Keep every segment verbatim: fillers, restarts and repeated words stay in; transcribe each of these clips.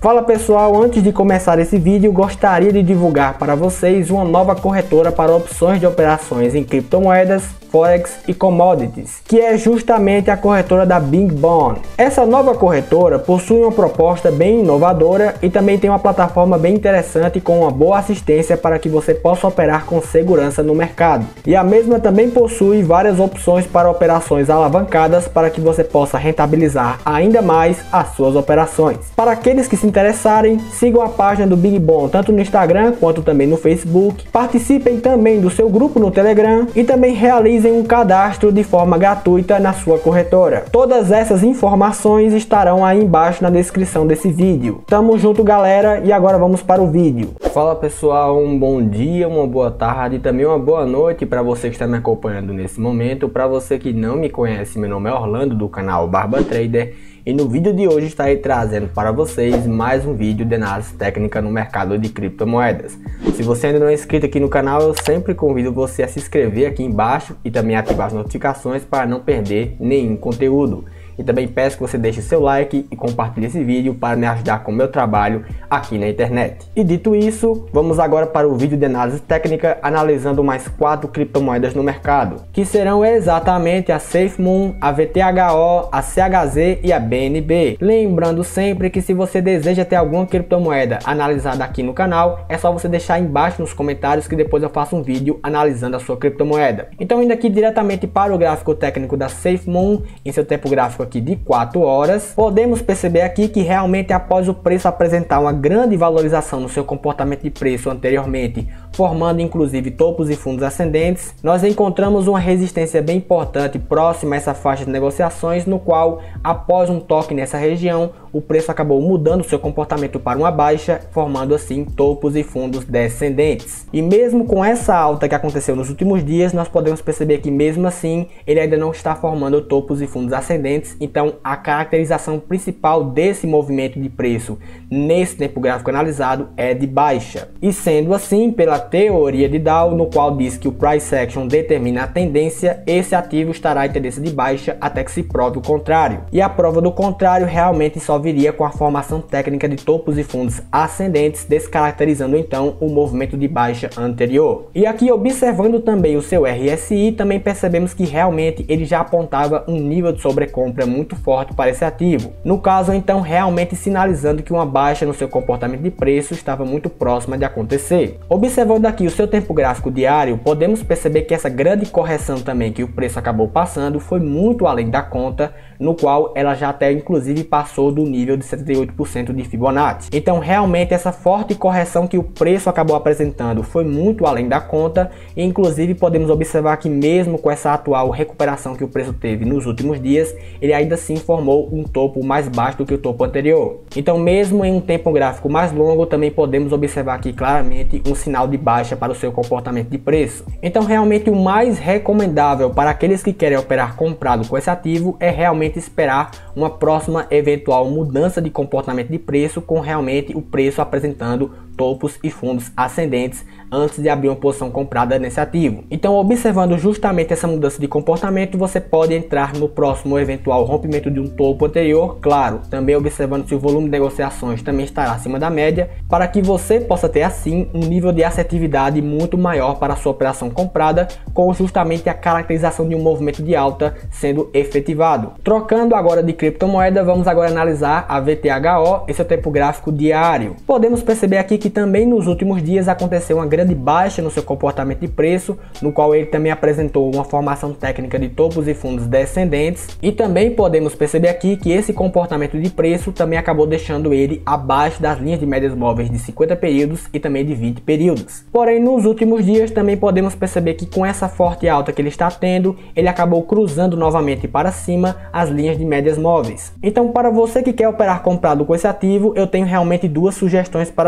Fala pessoal, antes de começar esse vídeo, gostaria de divulgar para vocês uma nova corretora para opções de operações em criptomoedas, Forex e Commodities, que é justamente a corretora da BingBone. Essa nova corretora possui uma proposta bem inovadora e também tem uma plataforma bem interessante com uma boa assistência para que você possa operar com segurança no mercado. E a mesma também possui várias opções para operações alavancadas para que você possa rentabilizar ainda mais as suas operações. Para aqueles que se interessarem, sigam a página do BingBone tanto no Instagram quanto também no Facebook. Participem também do seu grupo no Telegram e também realizem um cadastro de forma gratuita na sua corretora. Todas essas informações estarão aí embaixo na descrição desse vídeo. Tamo junto, galera, e agora vamos para o vídeo. Fala pessoal, um bom dia, uma boa tarde e também uma boa noite para você que está me acompanhando nesse momento. Para você que não me conhece, meu nome é Orlando do canal Barba Trader. E no vídeo de hoje estarei trazendo para vocês mais um vídeo de análise técnica no mercado de criptomoedas. Se você ainda não é inscrito aqui no canal, eu sempre convido você a se inscrever aqui embaixo e também ativar as notificações para não perder nenhum conteúdo. E também peço que você deixe seu like e compartilhe esse vídeo para me ajudar com o meu trabalho aqui na internet. E dito isso, vamos agora para o vídeo de análise técnica analisando mais quatro criptomoedas no mercado, que serão exatamente a SafeMoon, a V T H O, a C H Z e a B N B. Lembrando sempre que se você deseja ter alguma criptomoeda analisada aqui no canal, é só você deixar aí embaixo nos comentários que depois eu faço um vídeo analisando a sua criptomoeda. Então indo aqui diretamente para o gráfico técnico da SafeMoon, em seu tempo gráfico aqui de quatro horas, podemos perceber aqui que realmente após o preço apresentar uma grande valorização no seu comportamento de preço anteriormente, formando inclusive topos e fundos ascendentes, nós encontramos uma resistência bem importante próxima a essa faixa de negociações, no qual após um toque nessa região, o preço acabou mudando seu comportamento para uma baixa, formando assim topos e fundos descendentes. E mesmo com essa alta que aconteceu nos últimos dias, nós podemos perceber que mesmo assim ele ainda não está formando topos e fundos ascendentes. Então a caracterização principal desse movimento de preço nesse tempo gráfico analisado é de baixa. E sendo assim, pela teoria de Dow, no qual diz que o Price Action determina a tendência, esse ativo estará em tendência de baixa até que se prove o contrário. E a prova do contrário realmente só viria com a formação técnica de topos e fundos ascendentes, descaracterizando então o movimento de baixa anterior. E aqui, observando também o seu R S I, também percebemos que realmente ele já apontava um nível de sobrecompra muito forte para esse ativo. No caso, então, realmente sinalizando que uma baixa no seu comportamento de preço estava muito próxima de acontecer. Observando aqui o seu tempo gráfico diário, podemos perceber que essa grande correção também que o preço acabou passando foi muito além da conta, no qual ela já até inclusive passou do nível de setenta e oito por cento de Fibonacci. Então realmente essa forte correção que o preço acabou apresentando foi muito além da conta, e inclusive podemos observar que mesmo com essa atual recuperação que o preço teve nos últimos dias, ele ainda assim formou um topo mais baixo do que o topo anterior. Então mesmo em um tempo gráfico mais longo, também podemos observar aqui claramente um sinal de baixa para o seu comportamento de preço. Então realmente o mais recomendável para aqueles que querem operar comprado com esse ativo é realmente esperar uma próxima eventual mudança de comportamento de preço, com realmente o preço apresentando topos e fundos ascendentes antes de abrir uma posição comprada nesse ativo. Então, observando justamente essa mudança de comportamento, você pode entrar no próximo eventual rompimento de um topo anterior, claro, também observando se o volume de negociações também estará acima da média, para que você possa ter assim um nível de assertividade muito maior para a sua operação comprada, com justamente a caracterização de um movimento de alta sendo efetivado. Trocando agora de criptomoeda, vamos agora analisar a V T H O, esse é o tempo gráfico diário. Podemos perceber aqui que também nos últimos dias aconteceu uma grande baixa no seu comportamento de preço, no qual ele também apresentou uma formação técnica de topos e fundos descendentes, e também podemos perceber aqui que esse comportamento de preço também acabou deixando ele abaixo das linhas de médias móveis de cinquenta períodos e também de vinte períodos. Porém, nos últimos dias também podemos perceber que com essa forte alta que ele está tendo, ele acabou cruzando novamente para cima as linhas de médias móveis. Então, para você que quer operar comprado com esse ativo, eu tenho realmente duas sugestões para você.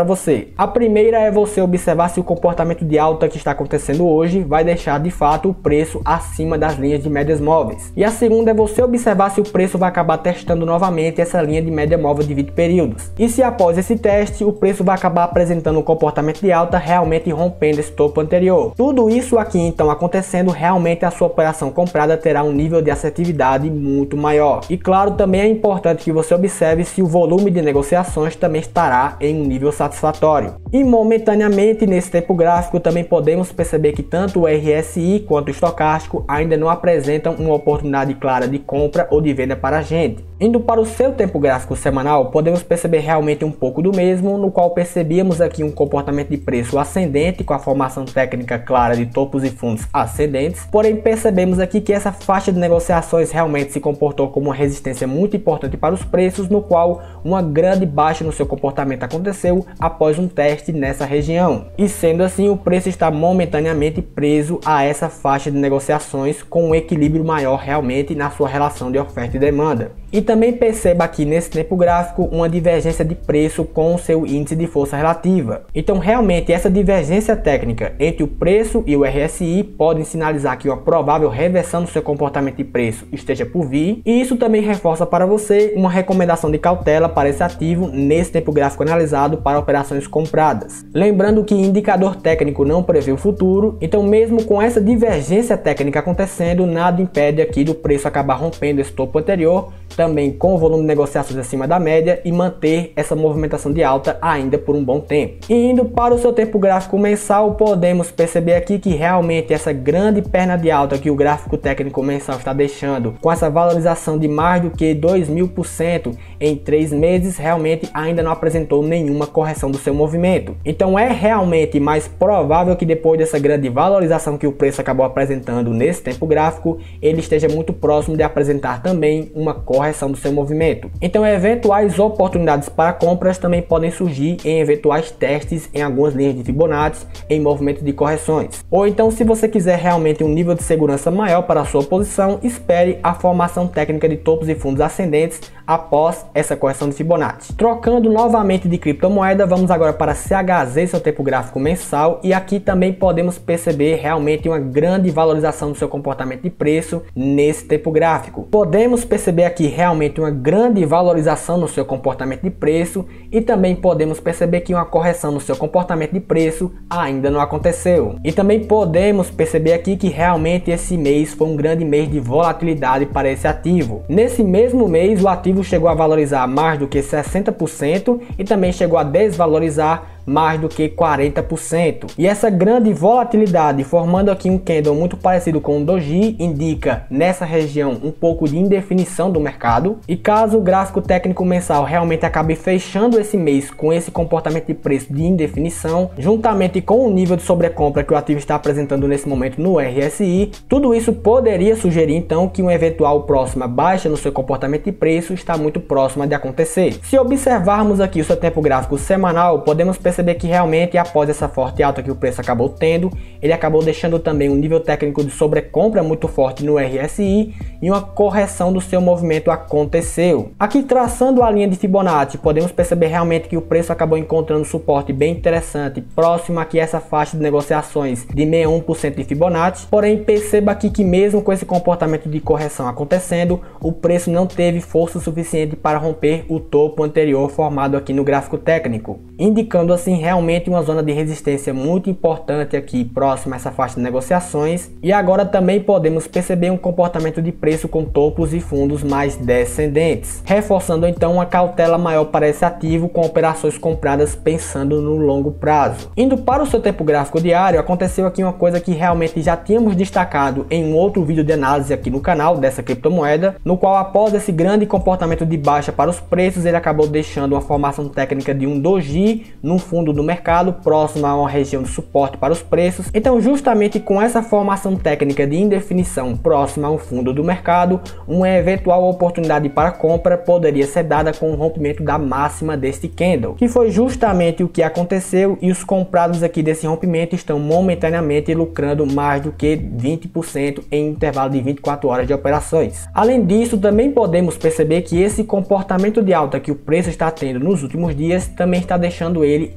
acontecer. A primeira é você observar se o comportamento de alta que está acontecendo hoje vai deixar de fato o preço acima das linhas de médias móveis. E a segunda é você observar se o preço vai acabar testando novamente essa linha de média móvel de vinte períodos. E se após esse teste o preço vai acabar apresentando um comportamento de alta, realmente rompendo esse topo anterior. Tudo isso aqui então acontecendo, realmente a sua operação comprada terá um nível de assertividade muito maior. E claro, também é importante que você observe se o volume de negociações também estará em um nível satisfatório. E momentaneamente nesse tempo gráfico também podemos perceber que tanto o R S I quanto o estocástico ainda não apresentam uma oportunidade clara de compra ou de venda para a gente. Indo para o seu tempo gráfico semanal, podemos perceber realmente um pouco do mesmo, no qual percebíamos aqui um comportamento de preço ascendente com a formação técnica clara de topos e fundos ascendentes, porém percebemos aqui que essa faixa de negociações realmente se comportou como uma resistência muito importante para os preços, no qual uma grande baixa no seu comportamento aconteceu após um teste nessa região. E sendo assim, o preço está momentaneamente preso a essa faixa de negociações com um equilíbrio maior realmente na sua relação de oferta e demanda. E também perceba aqui nesse tempo gráfico uma divergência de preço com o seu índice de força relativa. Então realmente essa divergência técnica entre o preço e o R S I podem sinalizar que uma provável reversão do seu comportamento de preço esteja por vir, e isso também reforça para você uma recomendação de cautela para esse ativo nesse tempo gráfico analisado para operações compradas. Lembrando que indicador técnico não prevê o futuro, então mesmo com essa divergência técnica acontecendo, nada impede aqui do preço acabar rompendo esse topo anterior, também com o volume de negociações acima da média, e manter essa movimentação de alta ainda por um bom tempo. E indo para o seu tempo gráfico mensal, podemos perceber aqui que realmente essa grande perna de alta que o gráfico técnico mensal está deixando, com essa valorização de mais do que dois mil por cento em três meses, realmente ainda não apresentou nenhuma correção do seu movimento. Então é realmente mais provável que depois dessa grande valorização que o preço acabou apresentando nesse tempo gráfico, ele esteja muito próximo de apresentar também uma correção do seu movimento. Então eventuais oportunidades para compras também podem surgir em eventuais testes em algumas linhas de Fibonacci em movimentos de correções. Ou então, se você quiser realmente um nível de segurança maior para a sua posição, espere a formação técnica de topos e fundos ascendentes após essa correção de Fibonacci. Trocando novamente de criptomoeda, vamos agora para C H Z, seu tempo gráfico mensal, e aqui também podemos perceber realmente uma grande valorização do seu comportamento de preço nesse tempo gráfico. Podemos perceber aqui realmente uma grande valorização no seu comportamento de preço, e também podemos perceber que uma correção no seu comportamento de preço ainda não aconteceu. E também podemos perceber aqui que realmente esse mês foi um grande mês de volatilidade para esse ativo. Nesse mesmo mês, o ativo chegou a valorizar mais do que sessenta por cento e também chegou a desvalorizar mais do que quarenta por cento. E essa grande volatilidade, formando aqui um candle muito parecido com o Doji, indica nessa região um pouco de indefinição do mercado. E caso o gráfico técnico mensal realmente acabe fechando esse mês com esse comportamento de preço de indefinição, juntamente com o nível de sobrecompra que o ativo está apresentando nesse momento no R S I, tudo isso poderia sugerir então que uma eventual próxima baixa no seu comportamento de preço está muito próxima de acontecer. Se observarmos aqui o seu tempo gráfico semanal, podemos perceber perceber que realmente após essa forte alta que o preço acabou tendo, ele acabou deixando também um nível técnico de sobrecompra muito forte no R S I e uma correção do seu movimento aconteceu. Aqui traçando a linha de Fibonacci, podemos perceber realmente que o preço acabou encontrando suporte bem interessante, próximo aqui a essa faixa de negociações de sessenta e um por cento de Fibonacci, porém perceba aqui que mesmo com esse comportamento de correção acontecendo, o preço não teve força suficiente para romper o topo anterior formado aqui no gráfico técnico, indicando assim realmente uma zona de resistência muito importante aqui próxima a essa faixa de negociações. E agora também podemos perceber um comportamento de preço com topos e fundos mais descendentes, reforçando então uma cautela maior para esse ativo com operações compradas pensando no longo prazo. Indo para o seu tempo gráfico diário, aconteceu aqui uma coisa que realmente já tínhamos destacado em um outro vídeo de análise aqui no canal dessa criptomoeda, no qual após esse grande comportamento de baixa para os preços, ele acabou deixando uma formação técnica de um doji no fundo do mercado, próximo a uma região de suporte para os preços. Então justamente com essa formação técnica de indefinição próxima ao fundo do mercado, uma eventual oportunidade para compra poderia ser dada com o rompimento da máxima deste candle, que foi justamente o que aconteceu, e os comprados aqui desse rompimento estão momentaneamente lucrando mais do que vinte por cento em intervalo de vinte e quatro horas de operações. Além disso, também podemos perceber que esse comportamento de alta que o preço está tendo nos últimos dias também está deixando ele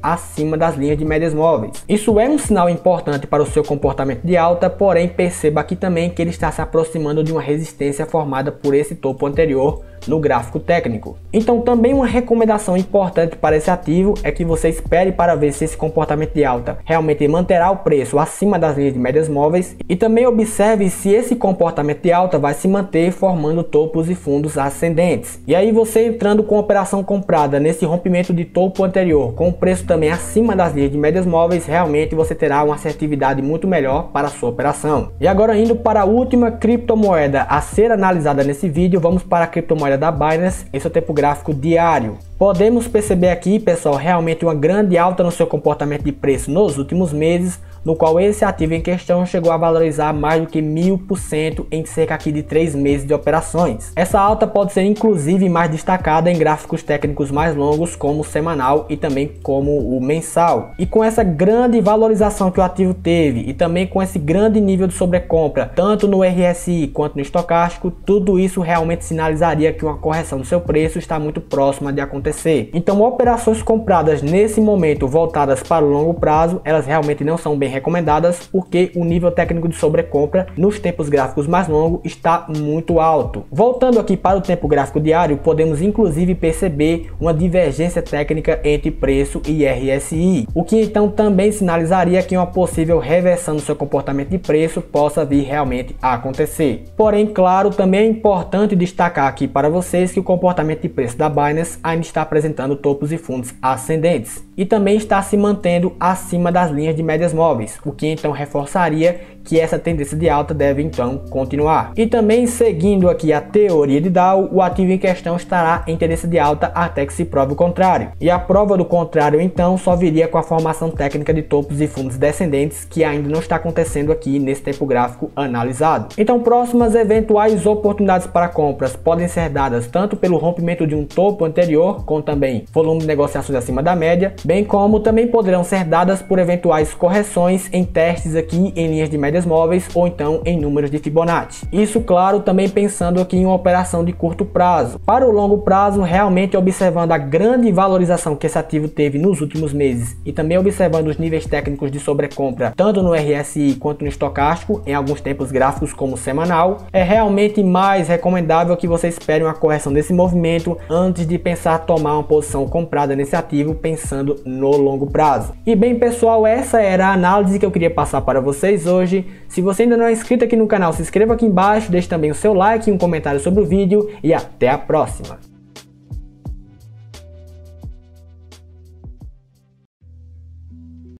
acima das linhas de médias móveis. Isso é um sinal importante para o seu comportamento de alta, porém perceba aqui também que ele está se aproximando de uma resistência formada por esse topo anterior no gráfico técnico. Então também uma recomendação importante para esse ativo é que você espere para ver se esse comportamento de alta realmente manterá o preço acima das linhas de médias móveis e também observe se esse comportamento de alta vai se manter formando topos e fundos ascendentes. E aí você entrando com a operação comprada nesse rompimento de topo anterior com o preço também acima das linhas de médias móveis, realmente você terá uma assertividade muito melhor para a sua operação. E agora indo para a última criptomoeda a ser analisada nesse vídeo, vamos para a criptomoeda da Binance. Esse é o tempo gráfico diário. Podemos perceber aqui, pessoal, realmente uma grande alta no seu comportamento de preço nos últimos meses, no qual esse ativo em questão chegou a valorizar mais do que mil por cento em cerca aqui de três meses de operações. Essa alta pode ser inclusive mais destacada em gráficos técnicos mais longos, como o semanal e também como o mensal. E com essa grande valorização que o ativo teve e também com esse grande nível de sobrecompra, tanto no R S I quanto no estocástico, tudo isso realmente sinalizaria que uma correção do seu preço está muito próxima de acontecer. Então, operações compradas nesse momento voltadas para o longo prazo, elas realmente não são bem recomendadas, porque o nível técnico de sobrecompra nos tempos gráficos mais longos está muito alto. Voltando aqui para o tempo gráfico diário, podemos inclusive perceber uma divergência técnica entre preço e R S I, o que então também sinalizaria que uma possível reversão no seu comportamento de preço possa vir realmente a acontecer. Porém, claro, também é importante destacar aqui para vocês que o comportamento de preço da Binance ainda está apresentando topos e fundos ascendentes e também está se mantendo acima das linhas de médias móveis, o que então reforçaria que essa tendência de alta deve então continuar. E também seguindo aqui a teoria de Dow, o ativo em questão estará em tendência de alta até que se prove o contrário. E a prova do contrário então só viria com a formação técnica de topos e fundos descendentes, que ainda não está acontecendo aqui nesse tempo gráfico analisado. Então próximas eventuais oportunidades para compras podem ser dadas tanto pelo rompimento de um topo anterior, com também volume de negociações acima da média, bem como também poderão ser dadas por eventuais correções em testes aqui em linhas de médias móveis ou então em números de Fibonacci. Isso, claro, também pensando aqui em uma operação de curto prazo. Para o longo prazo, realmente observando a grande valorização que esse ativo teve nos últimos meses e também observando os níveis técnicos de sobrecompra tanto no R S I quanto no estocástico em alguns tempos gráficos como semanal, é realmente mais recomendável que você espere uma correção desse movimento antes de pensar tomar uma posição comprada nesse ativo pensando no longo prazo. E bem, pessoal, essa era a análise que eu queria passar para vocês hoje. Se você ainda não é inscrito aqui no canal, se inscreva aqui embaixo, deixe também o seu like e um comentário sobre o vídeo e até a próxima.